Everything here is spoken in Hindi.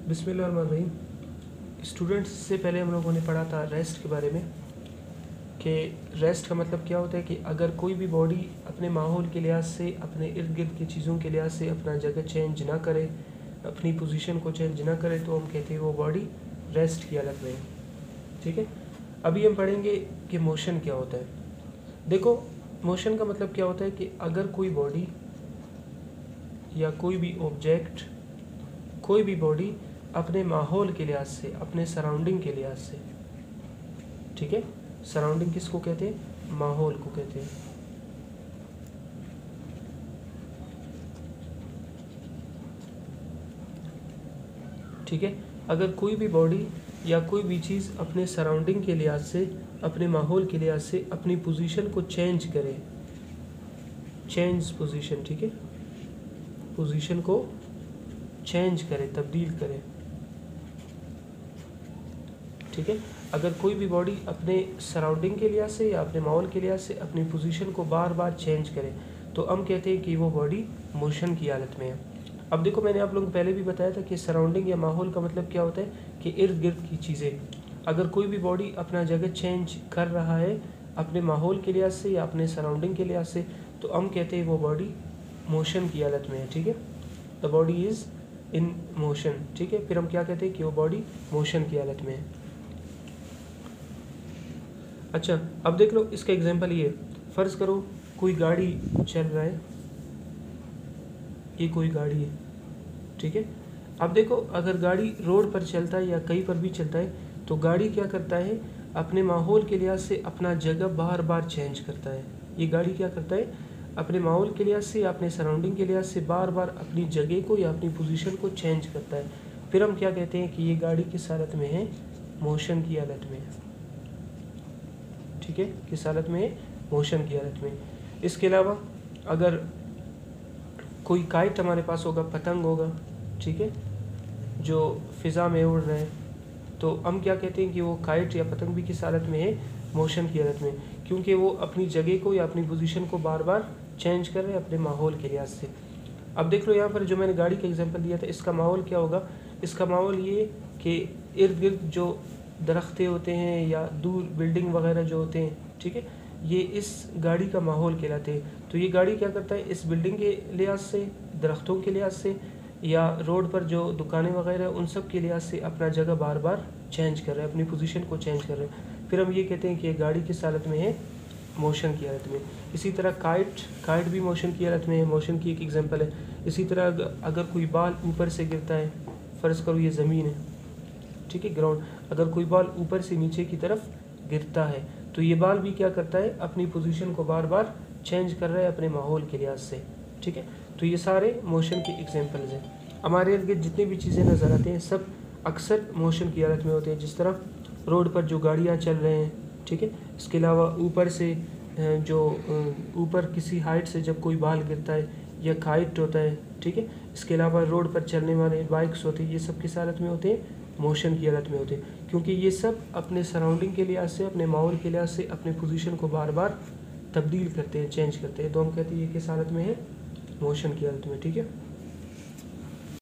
बिस्मिल्लाहिर्रहमानिर्रहीम। स्टूडेंट्स से पहले हम लोगों ने पढ़ा था रेस्ट के बारे में कि रेस्ट का मतलब क्या होता है कि अगर कोई भी बॉडी अपने माहौल के लिहाज से, अपने इर्द गिर्द की चीज़ों के लिहाज से अपना जगह चेंज ना करे, अपनी पोजीशन को चेंज ना करे, तो हम कहते हैं वो बॉडी रेस्ट की हालत में है। ठीक है, अभी हम पढ़ेंगे कि मोशन क्या होता है। देखो, मोशन का मतलब क्या होता है कि अगर कोई बॉडी या कोई भी ऑब्जेक्ट, कोई भी बॉडी अपने माहौल के लिहाज से, अपने सराउंडिंग के लिहाज से, ठीक है, सराउंडिंग किसको कहते हैं? माहौल को कहते हैं। ठीक है, अगर कोई भी बॉडी या कोई भी चीज़ अपने सराउंडिंग के लिहाज से, अपने माहौल के लिहाज से अपनी पोजीशन को चेंज करे, चेंज पोजीशन, ठीक है, पोजीशन को चेंज करे, तब्दील करे। ठीक है, अगर कोई भी बॉडी अपने सराउंडिंग के लिहाज से या अपने माहौल के लिहाज से अपनी पोजीशन को बार बार चेंज करे, तो हम कहते हैं कि वो बॉडी मोशन की हालत में है। अब देखो, मैंने आप लोगों को पहले भी बताया था कि सराउंडिंग या माहौल का मतलब क्या होता है कि इर्द गिर्द की चीज़ें। अगर कोई भी बॉडी अपना जगह चेंज कर रहा है अपने माहौल के लिहाज से या अपने सराउंडिंग के लिहाज से, तो हम कहते हैं वो बॉडी मोशन की हालत में है। ठीक है, the body is in motion. ठीक है, फिर हम क्या कहते हैं कि वो बॉडी मोशन की हालत में है। अच्छा, अब देख लो, इसका एग्जांपल ये, फ़र्ज़ करो कोई गाड़ी चल रहा है, ये कोई गाड़ी है। ठीक है, अब देखो, अगर गाड़ी रोड पर चलता है या कहीं पर भी चलता है, तो गाड़ी क्या करता है, अपने माहौल के लिहाज से अपना जगह बार बार चेंज करता है। ये गाड़ी क्या करता है, अपने माहौल के लिहाज से या अपने सराउंडिंग के लिहाज से बार बार अपनी जगह को या अपनी पोजीशन को चेंज करता है। फिर हम क्या कहते हैं कि ये गाड़ी किस हालत में है? मोशन की हालत में है। ठीक है, किस हालत में है? मोशन की हालत में। इसके अलावा अगर कोई काइट हमारे पास होगा, पतंग होगा, ठीक है, जो फ़िज़ा में उड़ रहे हैं, तो हम क्या कहते हैं कि वो काइट या पतंग भी किस हालत में है? मोशन की हालत में, क्योंकि वो अपनी जगह को या अपनी पोजीशन को बार बार चेंज कर रहे हैं अपने माहौल के लिहाज से। अब देख लो, यहाँ पर जो मैंने गाड़ी का एग्जांपल दिया था, इसका माहौल क्या होगा? इसका माहौल ये कि इर्द गिर्द जो दरख्तें होते हैं या दूर बिल्डिंग वगैरह जो होते हैं, ठीक है, ये इस गाड़ी का माहौल कहलाते हैं। तो ये गाड़ी क्या करता है, इस बिल्डिंग के लिहाज से, दरख्तों के लिहाज से या रोड पर जो दुकानें वगैरह उन सब के लिहाज से अपना जगह बार बार चेंज कर रहे हैं, अपनी पोजीशन को चेंज कर रहे हैं। फिर हम ये कहते हैं कि ये गाड़ी किस हालत में है? मोशन की हालत में। इसी तरह काइट भी मोशन की हालत में है, मोशन की एक एग्जांपल है। इसी तरह अगर कोई बाल ऊपर से गिरता है, फ़र्ज़ करो ये ज़मीन है, ठीक है, ग्राउंड, अगर कोई बाल ऊपर से नीचे की तरफ गिरता है, तो ये बाल भी क्या करता है? अपनी पोजीशन को बार बार चेंज कर रहा है अपने माहौल के लिहाज से। ठीक है, तो ये सारे मोशन के एग्जांपल्स हैं। हमारे इर्द गिर्द जितनी भी चीज़ें नज़र आती हैं, सब अक्सर मोशन की हालत में होते हैं। जिस तरह रोड पर जो गाड़ियाँ चल रहे हैं, ठीक है, इसके अलावा ऊपर से जो ऊपर किसी हाइट से जब कोई बाल गिरता है या काइट होता है, ठीक है, इसके अलावा रोड पर चलने वाले बाइक्स होते हैं, ये सब किस हालत में होते हैं? मोशन की हालत में होते हैं, क्योंकि ये सब अपने सराउंडिंग के लिहाज से, अपने माहौल के लिहाज से अपने पोजीशन को बार बार तब्दील करते हैं, चेंज करते हैं। तो हम कहते हैं ये किस हालत में है? मोशन की हालत में। ठीक है।